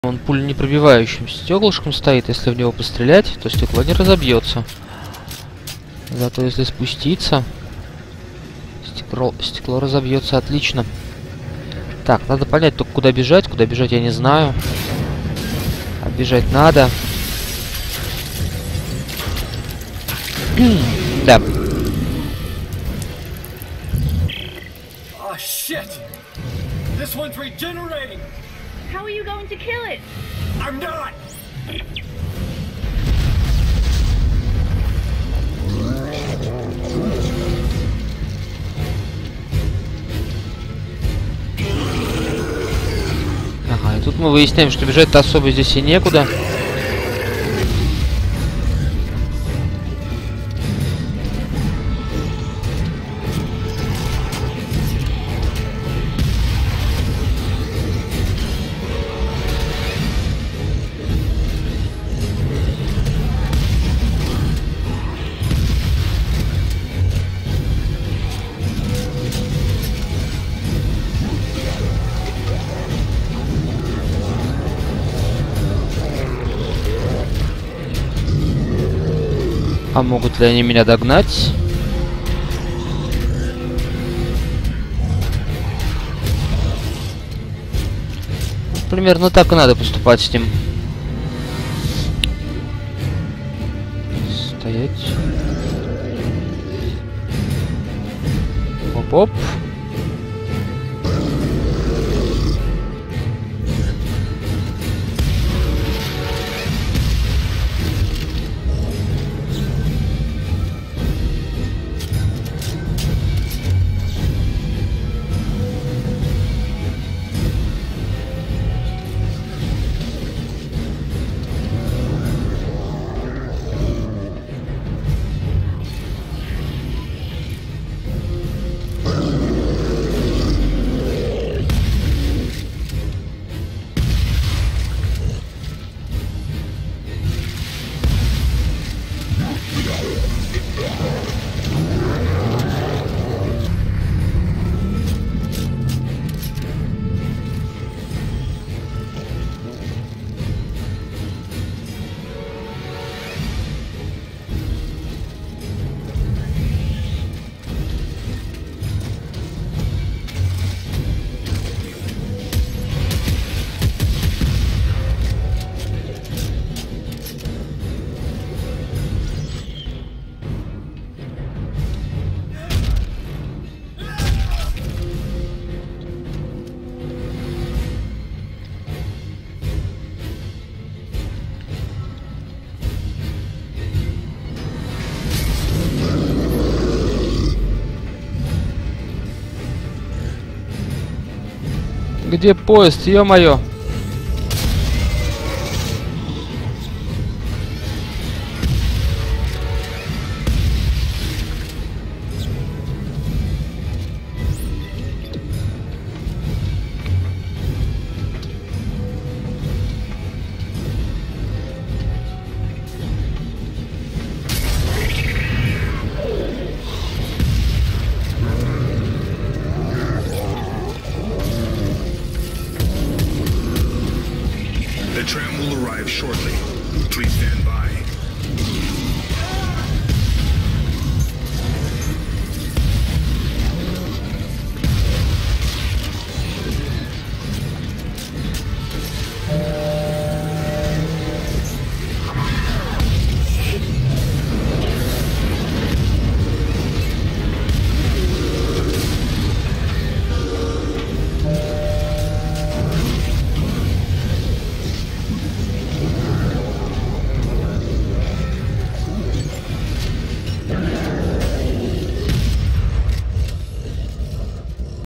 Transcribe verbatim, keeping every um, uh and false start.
Он пуленепробивающим стеклышком стоит. Если в него пострелять, то стекло не разобьется. Зато если спуститься, стекло, стекло разобьется отлично. Так, надо понять только, куда бежать. Куда бежать я не знаю. А бежать надо. Да. Oh shit! This one's regenerating! How are you going to kill it? I'm not! Ага, и тут мы выясняем, что бежать-то особо здесь и некуда. А могут ли они меня догнать? Примерно так и надо поступать с ним. Стоять. Оп-оп. Где поезд, ё-моё? The tram will arrive shortly. Please stand by.